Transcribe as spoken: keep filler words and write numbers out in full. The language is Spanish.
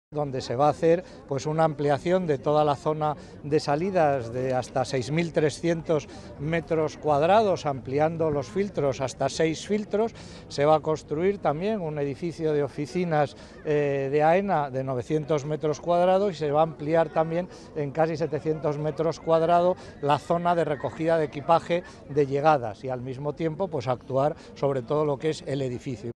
donde se va a hacer pues una ampliación de toda la zona de salidas de hasta seis mil trescientos metros cuadrados, ampliando los filtros hasta seis filtros. Se va a construir también un edificio de oficinas eh, de AENA de novecientos metros cuadrados y se va a ampliar también en casi setecientos metros cuadrados la zona de recogida de equipaje de llegadas y al mismo tiempo pues actuar sobre todo lo que es el edificio.